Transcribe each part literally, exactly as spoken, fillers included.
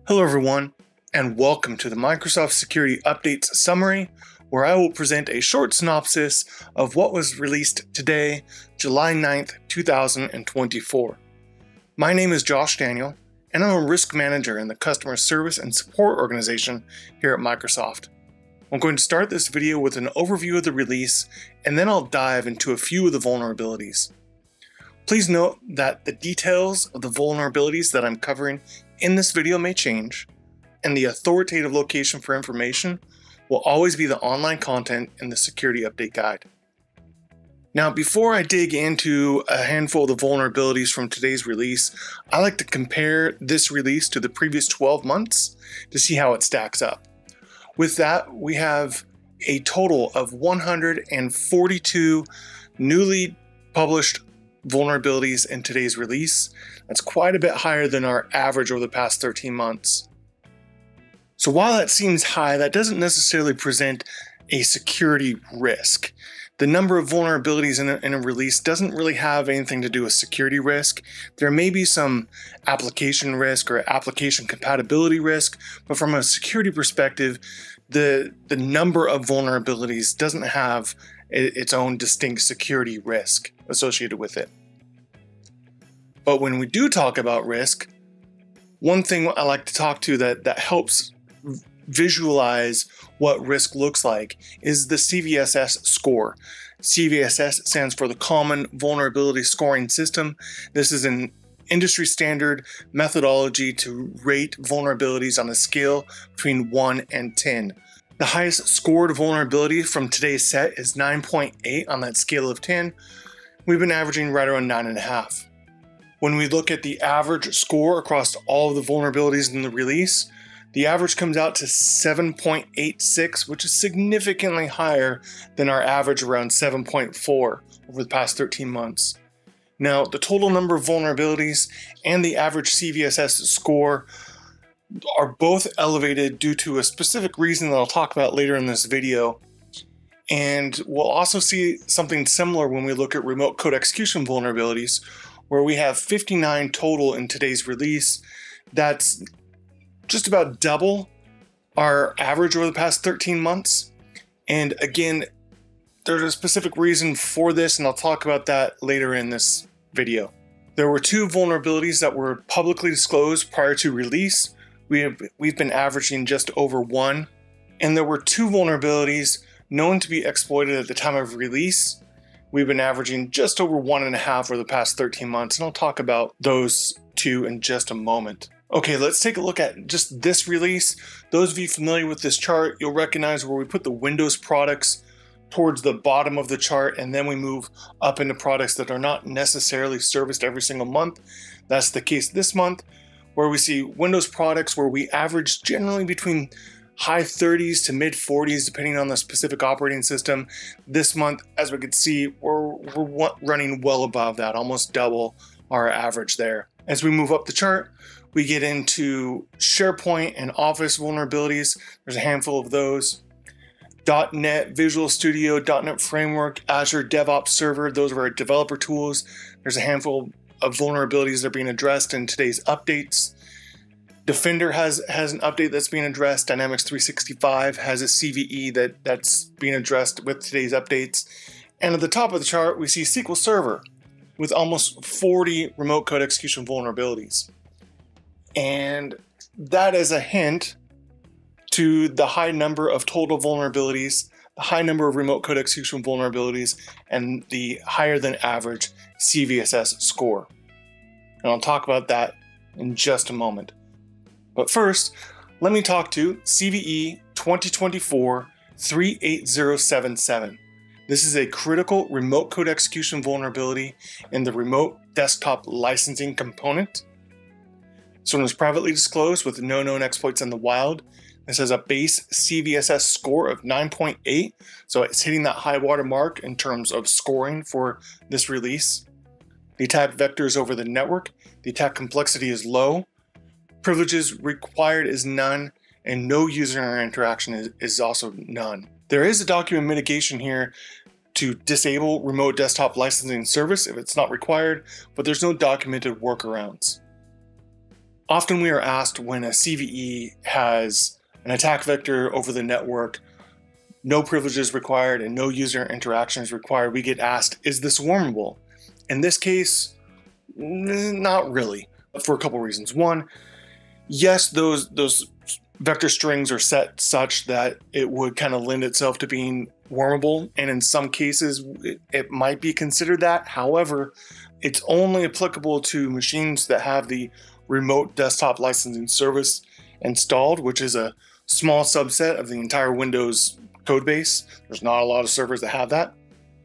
Hello everyone, and welcome to the Microsoft Security Updates Summary, where I will present a short synopsis of what was released today, July ninth, two thousand twenty-four. My name is Josh Daniel, and I'm a risk manager in the customer service and support organization here at Microsoft. I'm going to start this video with an overview of the release, and then I'll dive into a few of the vulnerabilities. Please note that the details of the vulnerabilities that I'm covering in this video may change, and the authoritative location for information will always be the online content in the Security Update Guide. Now, before I dig into a handful of the vulnerabilities from today's release, I like to compare this release to the previous twelve months to see how it stacks up. With that, we have a total of one hundred forty-two newly published vulnerabilities in today's release. That's quite a bit higher than our average over the past thirteen months. So while that seems high, that doesn't necessarily present a security risk. The number of vulnerabilities in a, in a release doesn't really have anything to do with security risk. There may be some application risk or application compatibility risk, but from a security perspective, the, the number of vulnerabilities doesn't have its own distinct security risk associated with it. But when we do talk about risk, one thing I like to talk to that, that helps visualize what risk looks like is the C V S S score. C V S S stands for the Common Vulnerability Scoring System. This is an industry standard methodology to rate vulnerabilities on a scale between one and ten. The highest scored vulnerability from today's set is nine point eight on that scale of ten. We've been averaging right around nine point five. When we look at the average score across all of the vulnerabilities in the release, the average comes out to seven point eight six, which is significantly higher than our average around seven point four over the past thirteen months. Now, the total number of vulnerabilities and the average C V S S score are both elevated due to a specific reason that I'll talk about later in this video. And we'll also see something similar when we look at remote code execution vulnerabilities, where we have fifty-nine total in today's release. That's just about double our average over the past thirteen months. And again, there's a specific reason for this, and I'll talk about that later in this video. There were two vulnerabilities that were publicly disclosed prior to release. We have, we've been averaging just over one. And there were two vulnerabilities known to be exploited at the time of release. We've been averaging just over one and a half over the past thirteen months, and I'll talk about those two in just a moment. Okay, let's take a look at just this release. Those of you familiar with this chart, you'll recognize where we put the Windows products towards the bottom of the chart, and then we move up into products that are not necessarily serviced every single month. That's the case this month, where we see Windows products where we average generally between high thirties to mid forties, depending on the specific operating system. This month, as we could see, we're, we're running well above that, almost double our average there. As we move up the chart, we get into SharePoint and Office vulnerabilities. There's a handful of those. dot net, Visual Studio, dot net Framework, Azure DevOps Server, those are our developer tools. There's a handful of vulnerabilities that are being addressed in today's updates. Defender has, has an update that's being addressed. Dynamics three sixty-five has a C V E that, that's being addressed with today's updates. And at the top of the chart, we see S Q L Server with almost forty remote code execution vulnerabilities. And that is a hint to the high number of total vulnerabilities, the high number of remote code execution vulnerabilities, and the higher than average C V S S score. And I'll talk about that in just a moment. But first, let me talk to C V E twenty twenty-four dash three eight zero seven seven. This is a critical remote code execution vulnerability in the remote desktop licensing component. This one was privately disclosed with no known exploits in the wild. This has a base C V S S score of nine point eight, so it's hitting that high water mark in terms of scoring for this release. The attack vector is over the network. The attack complexity is low. Privileges required is none, and no user interaction is, is also none. There is a document mitigation here to disable remote desktop licensing service if it's not required, but there's no documented workarounds. Often we are asked when a C V E has an attack vector over the network, no privileges required and no user interaction is required, we get asked, is this wormable? In this case, not really, for a couple reasons. One, yes, those those vector strings are set such that it would kind of lend itself to being wormable, and in some cases it, it might be considered that. However, it's only applicable to machines that have the remote desktop licensing service installed, which is a small subset of the entire Windows code base. There's not a lot of servers that have that.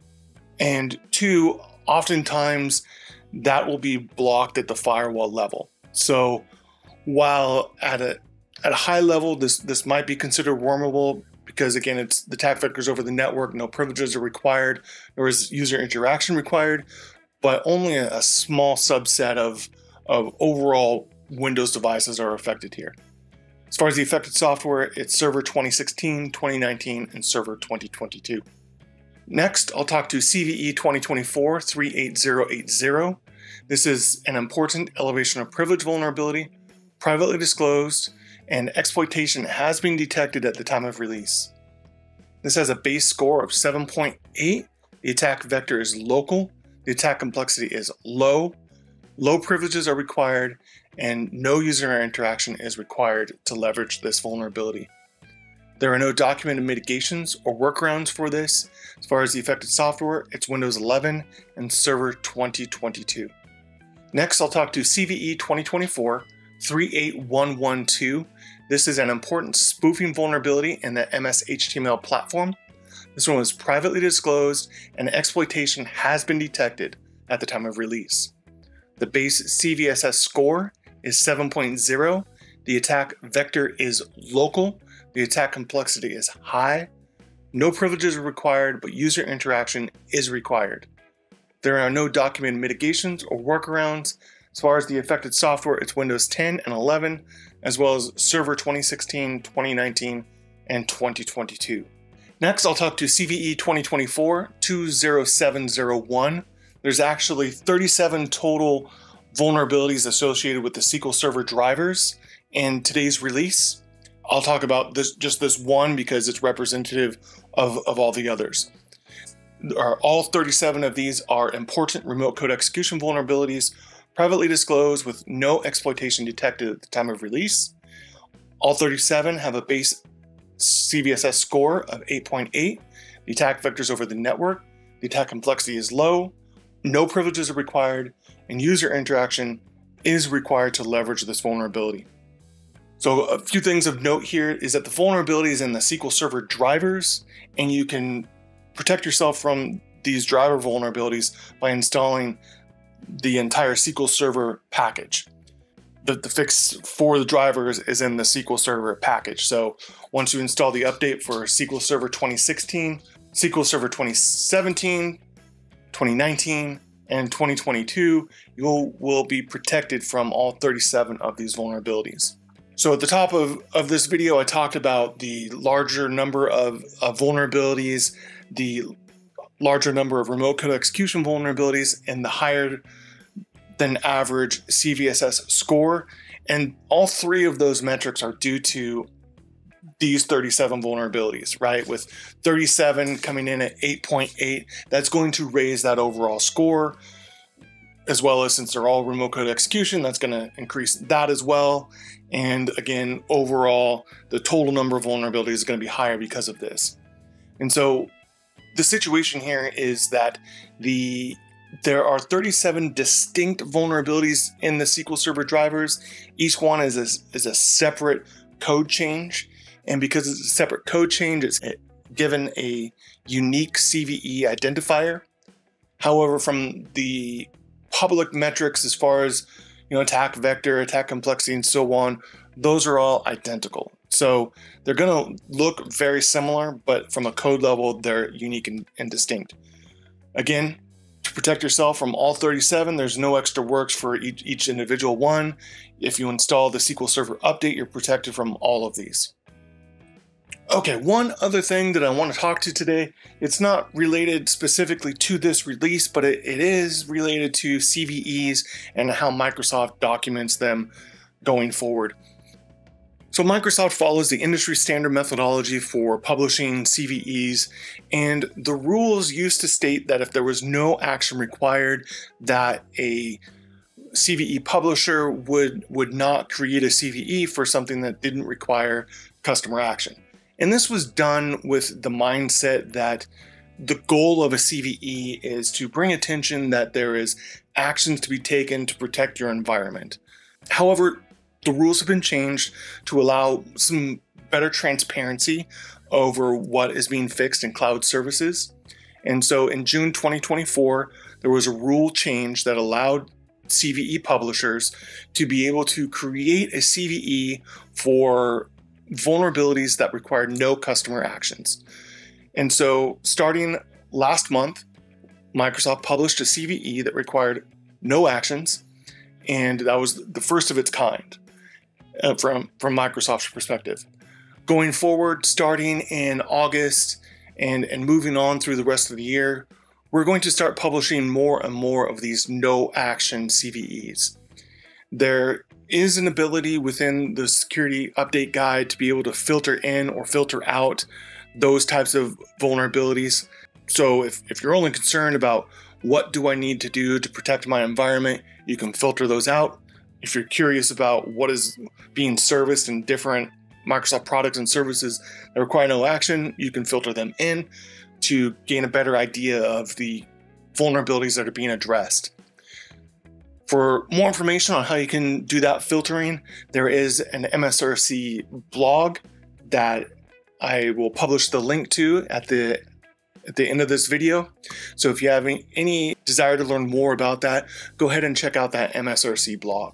And two, oftentimes that will be blocked at the firewall level. So while at a at a high level, this this might be considered wormable because, again, it's the attack vectors over the network, no privileges are required, nor is user interaction required, but only a, a small subset of, of overall Windows devices are affected here. As far as the affected software, it's Server twenty sixteen, twenty nineteen, and Server twenty twenty-two. Next, I'll talk to C V E twenty twenty-four dash three eight zero eight zero. This is an important elevation of privilege vulnerability, privately disclosed, and exploitation has been detected at the time of release. This has a base score of seven point eight. The attack vector is local. The attack complexity is low. Low privileges are required, and no user interaction is required to leverage this vulnerability. There are no documented mitigations or workarounds for this. As far as the affected software, it's Windows eleven and Server twenty twenty-two. Next, I'll talk to C V E twenty twenty-four dash three eight one one two. This is an important spoofing vulnerability in the M S H T M L platform. This one was privately disclosed, and exploitation has been detected at the time of release. The base C V S S score is seven point zero. The attack vector is local. The attack complexity is high. No privileges are required, but user interaction is required. There are no documented mitigations or workarounds. As far as the affected software, it's Windows ten and eleven, as well as Server twenty sixteen, twenty nineteen, and twenty twenty-two. Next, I'll talk to C V E twenty twenty-four dash two zero seven zero one. There's actually thirty-seven total vulnerabilities associated with the S Q L Server drivers in today's release. I'll talk about this, just this one because it's representative of, of all the others. All thirty-seven of these are important remote code execution vulnerabilities, privately disclosed with no exploitation detected at the time of release. All thirty-seven have a base C V S S score of eight point eight. The attack vectors over the network. The attack complexity is low. No privileges are required, and user interaction is required to leverage this vulnerability. So a few things of note here is that the vulnerability is in the S Q L Server drivers, and you can protect yourself from these driver vulnerabilities by installing the entire S Q L Server package. The, the fix for the drivers is in the S Q L Server package. So once you install the update for S Q L Server twenty sixteen, S Q L Server twenty seventeen, twenty nineteen, and twenty twenty-two, you will be protected from all thirty-seven of these vulnerabilities. So at the top of, of this video, I talked about the larger number of, of vulnerabilities, the larger number of remote code execution vulnerabilities, and the higher than average C V S S score. And all three of those metrics are due to these thirty-seven vulnerabilities, right? With thirty-seven coming in at eight point eight, that's going to raise that overall score, as well as, since they're all remote code execution, that's going to increase that as well. And again, overall, the total number of vulnerabilities is going to be higher because of this. And so the situation here is that the there are thirty-seven distinct vulnerabilities in the S Q L Server drivers. Each one is a, is a separate code change. And because it's a separate code change, it's given a unique C V E identifier. However, from the public metrics as far as, you know, attack vector, attack complexity, and so on, those are all identical. So they're going to look very similar, but from a code level, they're unique and, and distinct. Again, to protect yourself from all thirty-seven, there's no extra works for each, each individual one. If you install the S Q L Server update, you're protected from all of these. Okay, one other thing that I want to talk to today, it's not related specifically to this release, but it, it is related to C V Es and how Microsoft documents them going forward. So Microsoft follows the industry standard methodology for publishing C V Es, and the rules used to state that if there was no action required, that a C V E publisher would, would not create a C V E for something that didn't require customer action. And this was done with the mindset that the goal of a C V E is to bring attention that there is actions to be taken to protect your environment. However, the rules have been changed to allow some better transparency over what is being fixed in cloud services. And so in June twenty twenty-four, there was a rule change that allowed C V E publishers to be able to create a C V E for vulnerabilities that required no customer actions. And so starting last month, Microsoft published a C V E that required no actions, and that was the first of its kind uh, from, from Microsoft's perspective. Going forward, starting in August and, and moving on through the rest of the year, we're going to start publishing more and more of these no action C V Es. There is an ability within the security update guide to be able to filter in or filter out those types of vulnerabilities. So if, if you're only concerned about what do I need to do to protect my environment, you can filter those out. If you're curious about what is being serviced in different Microsoft products and services that require no action, you can filter them in to gain a better idea of the vulnerabilities that are being addressed. For more information on how you can do that filtering, there is an M S R C blog that I will publish the link to at the at the end of this video. So if you have any, any desire to learn more about that, go ahead and check out that M S R C blog.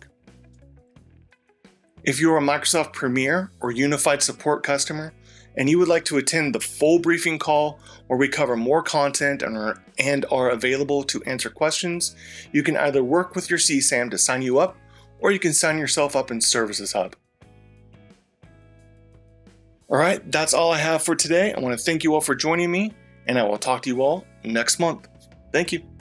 If you're a Microsoft Premier or Unified Support customer, and you would like to attend the full briefing call where we cover more content and are, and are available to answer questions, you can either work with your C SAM to sign you up, or you can sign yourself up in Services Hub. All right, that's all I have for today. I want to thank you all for joining me, and I will talk to you all next month. Thank you.